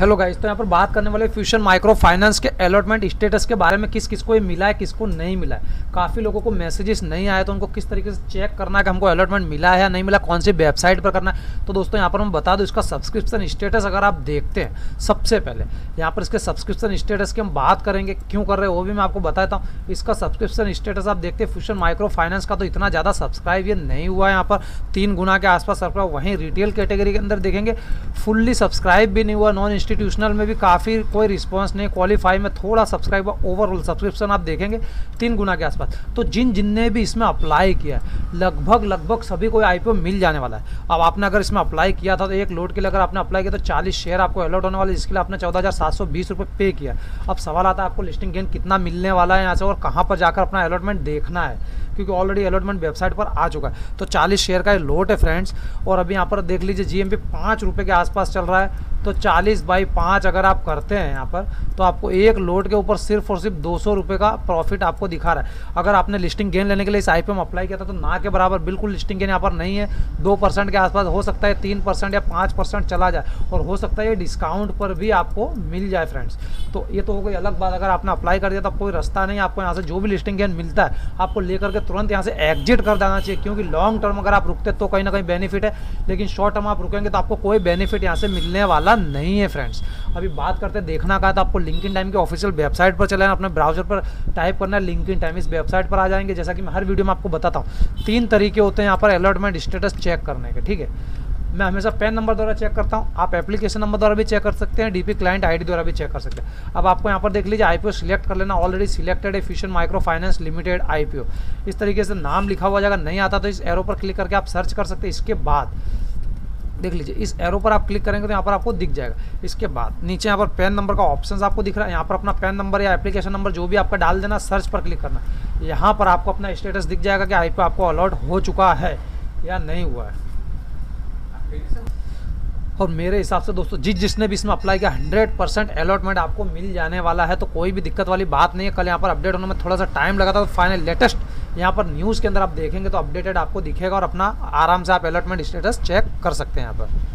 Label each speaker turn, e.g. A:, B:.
A: Hello guys, तो यहाँ पर बात करने वाले फ्यूशन माइक्रो फाइनेंस के अलॉटमेंट स्टेटस के बारे में किस किस को ये मिला है, किसको नहीं मिला है। काफ़ी लोगों को मैसेजेस नहीं आए तो उनको किस तरीके से चेक करना है कि हमको अलॉटमेंट मिला है या नहीं मिला, कौन सी वेबसाइट पर करना है। तो दोस्तों यहाँ पर मैं बता दूँ, इसका सब्सक्रिप्शन स्टेटस अगर आप देखते हैं, सबसे पहले यहाँ पर इसके सब्सक्रिप्शन स्टेटस की हम बात करेंगे, क्यों कर रहे हैं वो भी मैं आपको बताता हूँ। इसका सब्सक्रिप्शन स्टेटस आप देखते हैं फ्यूशन माइक्रो फाइनेंस का, तो इतना ज़्यादा सब्सक्राइब ये नहीं हुआ है। यहाँ पर 3 गुना के आसपास सब्सक्राइब। वहीं रिटेल कैटेगरी के अंदर देखेंगे फुल्ली सब्सक्राइब भी नहीं हुआ। नॉन इंस्टीट्यूशनल में भी काफ़ी कोई रिस्पांस नहीं। क्वालिफाई में थोड़ा सब्सक्राइब, ओवरऑल सब्सक्रिप्शन आप देखेंगे 3 गुना के आसपास। तो जिनने भी इसमें अप्लाई किया लगभग सभी को आईपीओ मिल जाने वाला है। अब आपने अगर इसमें अप्लाई किया था तो एक लोड के लिए अगर आपने अप्लाई किया तो 40 शेयर आपको अलॉट होने वाले, जिसके लिए आपने 14,720 रुपये पे किया। अब सवाल आता है आपको लिस्टिंग गेन कितना मिलने वाला है यहाँ से और कहाँ पर जाकर अपना अलॉटमेंट देखना है, क्योंकि ऑलरेडी अलॉटमेंट वेबसाइट पर आ चुका है। तो 40 शेयर का ये लोट है फ्रेंड्स। और अभी यहाँ पर देख लीजिए जीएमपी 5 रुपये के आसपास चल रहा है। तो 40/5 अगर आप करते हैं यहाँ पर तो आपको एक लोड के ऊपर सिर्फ और सिर्फ 200 रुपये का प्रॉफिट आपको दिखा रहा है। अगर आपने लिस्टिंग गेन लेने के लिए इस आईपीओ में अप्लाई किया था तो ना के बराबर बिल्कुल लिस्टिंग गेन यहाँ पर नहीं है। 2% के आसपास हो सकता है, 3% या 5% चला जाए, और हो सकता है ये डिस्काउंट पर भी आपको मिल जाए फ्रेंड्स। तो ये तो हो गई अलग बात। अगर आपने अप्लाई कर दिया तो कोई रास्ता नहीं, आपको यहाँ से जो भी लिस्टिंग गेन मिलता है आपको लेकर के तुरंत यहाँ से एग्जिट कर देना चाहिए, क्योंकि लॉन्ग टर्म अगर आप रुकते तो कहीं ना कहीं बेनिफिट है, लेकिन शॉर्ट टर्म आप रुकेंगे तो आपको कोई बेनिफिट यहाँ से मिलने वाला नहीं है फ्रेंड्स। अभी बात करते हैं देखना का, तो आपको लिंक्डइन टाइम की ऑफिशियल वेबसाइट पर चले, अपने ब्राउजर पर टाइप करना है लिंक्डइन टाइम, इस वेबसाइट पर आ जाएंगे। जैसा कि मैं हर वीडियो में आपको बताता हूँ 3 तरीके होते हैं यहाँ पर अलॉटमेंट स्टेटस चेक करने के, ठीक है। मैं हमेशा पैन नंबर द्वारा चेक करता हूँ, आप एप्लीकेशन नंबर द्वारा भी चेक कर सकते हैं, डीपी क्लाइंट आईडी द्वारा भी चेक कर सकते हैं। अब आपको यहाँ पर देख लीजिए आईपीओ सिलेक्ट कर लेना, ऑलरेडी सिलेक्टेड है Fusion Micro Finance Limited IPO. इस तरीके से नाम लिखा हुआ जाएगा, नहीं आता तो इस एरो पर क्लिक करके आप सर्च कर सकते हैं। इसके बाद देख लीजिए इस एरो पर आप क्लिक करेंगे तो यहाँ पर आपको दिख जाएगा। इसके बाद नीचे यहाँ पर पैन नंबर का ऑप्शन आपको दिख रहा है, यहाँ पर अपना पैन नंबर या एप्लीकेशन नंबर जो भी आपका डाल देना, सर्च पर क्लिक करना। यहाँ पर आपको अपना स्टेटस दिख जाएगा कि आईपीओ आपको अलॉट हो चुका है या नहीं हुआ है। और मेरे हिसाब से दोस्तों जिसने भी इसमें अप्लाई किया 100% अलॉटमेंट आपको मिल जाने वाला है, तो कोई भी दिक्कत वाली बात नहीं है। कल यहाँ पर अपडेट होने में थोड़ा सा टाइम लगा था, तो फाइनल लेटेस्ट यहाँ पर न्यूज़ के अंदर आप देखेंगे तो अपडेटेड आपको दिखेगा और अपना आराम से आप अलॉटमेंट स्टेटस चेक कर सकते हैं यहाँ पर।